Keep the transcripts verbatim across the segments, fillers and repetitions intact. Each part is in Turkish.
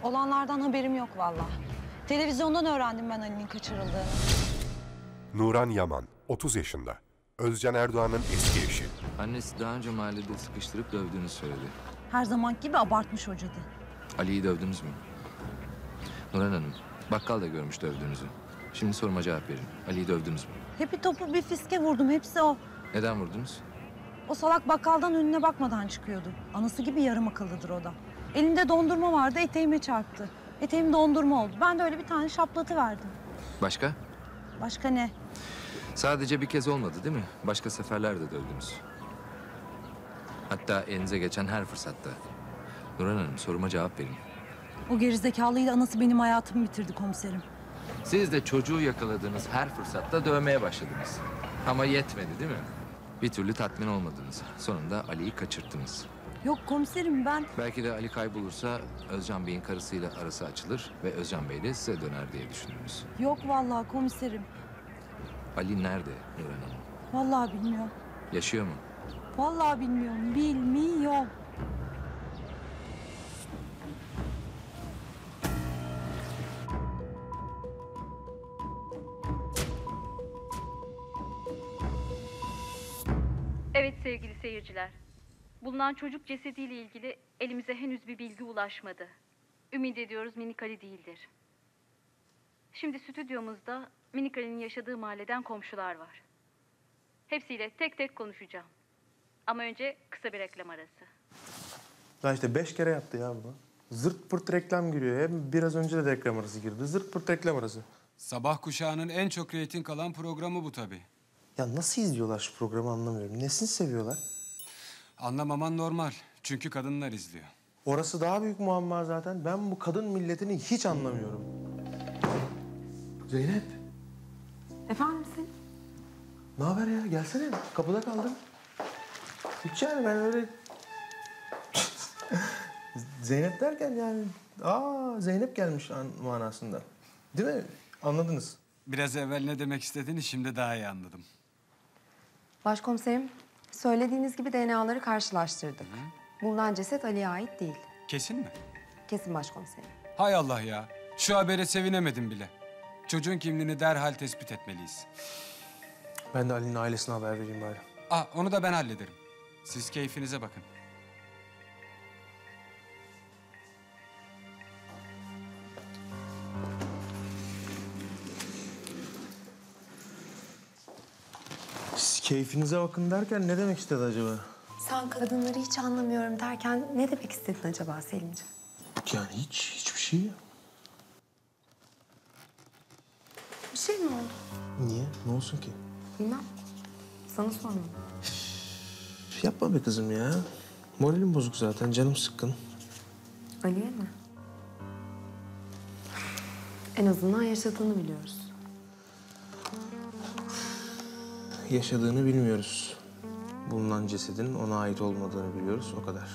Olanlardan haberim yok vallahi. Televizyondan öğrendim ben Ali'nin kaçırıldığını. Nuran Yaman, otuz yaşında. Özcan Erdoğan'ın eski eşi. Annesi daha önce mahallede sıkıştırıp dövdüğünü söyledi. Her zamanki gibi abartmış o cadı. Ali'yi dövdünüz mü? Nuran Hanım, bakkal da görmüş dövdüğünüzü. Şimdi soruma cevap verin. Ali'yi dövdünüz mü? Hep bir topu bir fiske vurdum, hepsi o. Neden vurdunuz? O salak bakkaldan önüne bakmadan çıkıyordu. Anası gibi yarım akıllıdır o da. Elinde dondurma vardı, eteğime çarptı. Eteğim dondurma oldu. Ben de öyle bir tane şaplatı verdim. Başka? Başka ne? Sadece bir kez olmadı değil mi? Başka seferlerde dövdünüz. Hatta elinize geçen her fırsatta. Nuran Hanım, soruma cevap verin. O gerizekalıyla anası benim hayatımı bitirdi komiserim. Siz de çocuğu yakaladığınız her fırsatta dövmeye başladınız. Ama yetmedi değil mi? Bir türlü tatmin olmadınız. Sonunda Ali'yi kaçırttınız. Yok komiserim ben... Belki de Ali kaybolursa Özcan Bey'in karısıyla arası açılır ve Özcan Bey de size döner diye düşündünüz. Yok vallahi komiserim. Ali nerede Nuran Hanım? Vallahi bilmiyorum. Yaşıyor mu? Vallahi bilmiyorum, bilmiyorum. Evet sevgili seyirciler. Bulunan çocuk cesediyle ilgili elimize henüz bir bilgi ulaşmadı. Ümit ediyoruz Minik Ali değildir. Şimdi stüdyomuzda Minik Ali'nin yaşadığı mahalleden komşular var. Hepsiyle tek tek konuşacağım. Ama önce kısa bir reklam arası. Lan işte beş kere yaptı ya bunu. Zırt pırt reklam giriyor. Hem biraz önce de reklam arası girdi. Zırt pırt reklam arası. Sabah kuşağının en çok reyting alan programı bu tabii. Ya nasıl izliyorlar şu programı anlamıyorum. Nesini seviyorlar? Anlamaman normal. Çünkü kadınlar izliyor. Orası daha büyük muamma zaten. Ben bu kadın milletini hiç anlamıyorum. Zeynep. Efendim Selin? Ne haber ya? Gelsene. Kapıda kaldım. Hiç yani ben öyle... Zeynep derken yani... Aa Zeynep gelmiş manasında. Değil mi? Anladınız. Biraz evvel ne demek istediğini şimdi daha iyi anladım. Başkomiserim, söylediğiniz gibi D N A'ları karşılaştırdık. Hı. Bulunan ceset Ali'ye ait değil. Kesin mi? Kesin başkomiserim. Hay Allah ya. Şu habere sevinemedim bile. Çocuğun kimliğini derhal tespit etmeliyiz. Ben de Ali'nin ailesine haber vereyim bari. Ah, onu da ben hallederim. Siz keyfinize bakın. Siz keyfinize bakın derken ne demek istedi acaba? Sen kadınları hiç anlamıyorum derken ne demek istedin acaba Selimciğim? Yani hiç, hiçbir şey yok. Bir şey mi oldu? Niye? Ne olsun ki? Bilmem. Sana sormadım. Yapma be kızım ya. Moralim bozuk zaten, canım sıkkın. Ali'ye mi? En azından yaşadığını biliyoruz. Yaşadığını bilmiyoruz. Bulunan cesedin ona ait olmadığını biliyoruz, o kadar.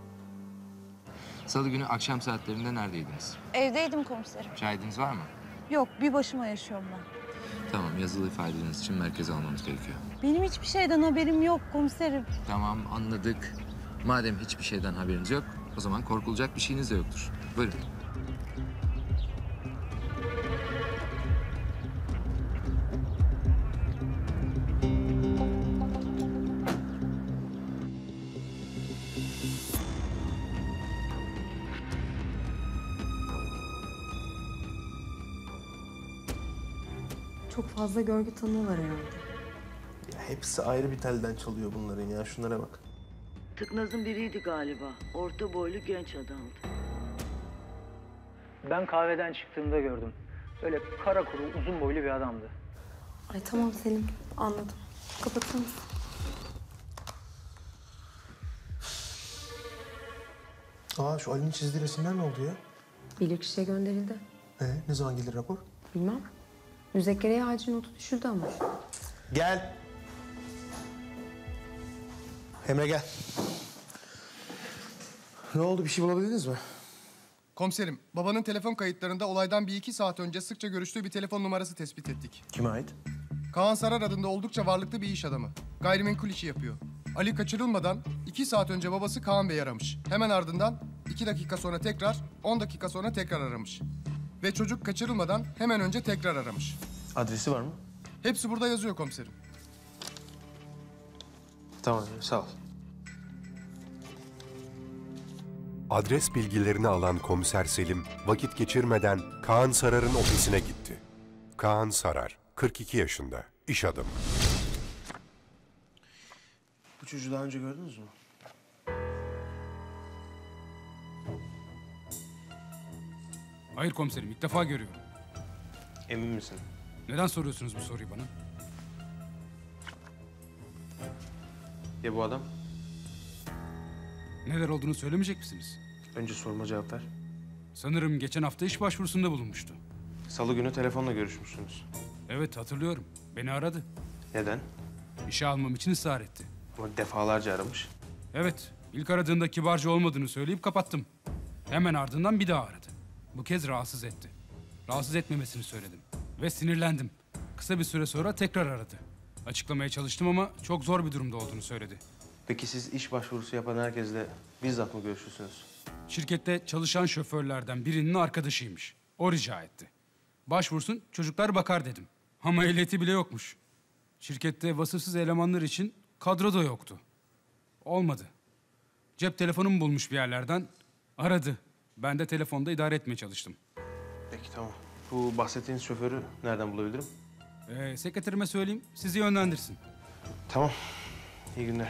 Salı günü akşam saatlerinde neredeydiniz? Evdeydim komiserim. Şahidiniz var mı? Yok, bir başıma yaşıyorum ben. Tamam, yazılı ifadeniz için merkeze almamız gerekiyor. Benim hiçbir şeyden haberim yok komiserim. Tamam, anladık. Madem hiçbir şeyden haberiniz yok, o zaman korkulacak bir şeyiniz de yoktur. Buyurun. Çok fazla görgü tanığı var herhalde. Ya hepsi ayrı bir telden çalıyor bunların ya, şunlara bak. Tıknaz'ın biriydi galiba. Orta boylu genç adamdı. Ben kahveden çıktığımda gördüm. Böyle kara kuru, uzun boylu bir adamdı. Ay tamam Selim, anladım. Kapatır mısın? Aa şu Ali'nin çizdiği resimler ne oldu ya? Bilirkişiye gönderildi. Ee, ne zaman gelir rapor? Bilmem. Müzekkereye acil notu düşürdü ama. Gel. Emre gel. Ne oldu, bir şey bulabildiniz mi? Komiserim, babanın telefon kayıtlarında olaydan bir iki saat önce sıkça görüştüğü bir telefon numarası tespit ettik. Kime ait? Kaan Sarar adında oldukça varlıklı bir iş adamı. Gayrimenkul işi yapıyor. Ali kaçırılmadan iki saat önce babası Kaan Bey aramış. Hemen ardından iki dakika sonra tekrar, on dakika sonra tekrar aramış. Ve çocuk kaçırılmadan hemen önce tekrar aramış. Adresi var mı? Hepsi burada yazıyor komiserim. Tamam, sağ ol. Adres bilgilerini alan komiser Selim vakit geçirmeden Kaan Sarar'ın ofisine gitti. Kaan Sarar, kırk iki yaşında, iş adamı. Bu çocuğu daha önce gördünüz mü? Hayır komiserim, ilk defa görüyorum. Emin misin? Neden soruyorsunuz bu soruyu bana? Ya bu adam? Neler olduğunu söylemeyecek misiniz? Önce soruma cevap ver. Sanırım geçen hafta iş başvurusunda bulunmuştu. Salı günü telefonla görüşmüşsünüz. Evet, hatırlıyorum. Beni aradı. Neden? İşe almam için ısrar etti. Ama defalarca aramış. Evet, ilk aradığında kibarca olmadığını söyleyip kapattım. Hemen ardından bir daha aradı. Bu kez rahatsız etti. Rahatsız etmemesini söyledim. Ve sinirlendim. Kısa bir süre sonra tekrar aradı. Açıklamaya çalıştım ama çok zor bir durumda olduğunu söyledi. Peki siz iş başvurusu yapan herkesle bizzat mı görüşürsünüz? Şirkette çalışan şoförlerden birinin arkadaşıymış. O rica etti. Başvursun, çocuklar bakar dedim. Ama ehliyeti bile yokmuş. Şirkette vasıfsız elemanlar için kadro da yoktu. Olmadı. Cep telefonumu bulmuş bir yerlerden. Aradı. Ben de telefonda idare etmeye çalıştım. Peki tamam. Bu bahsettiğiniz şoförü nereden bulabilirim? Ee, sekreterime söyleyeyim, sizi yönlendirsin. Tamam. İyi günler.